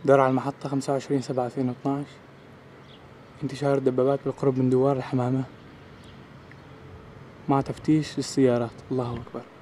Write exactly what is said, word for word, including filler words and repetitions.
دار على المحطة خمسة وعشرين سبعة ألفين واثناعش. انتشار الدبابات بالقرب من دوار الحمامة مع تفتيش للسيارات. الله أكبر.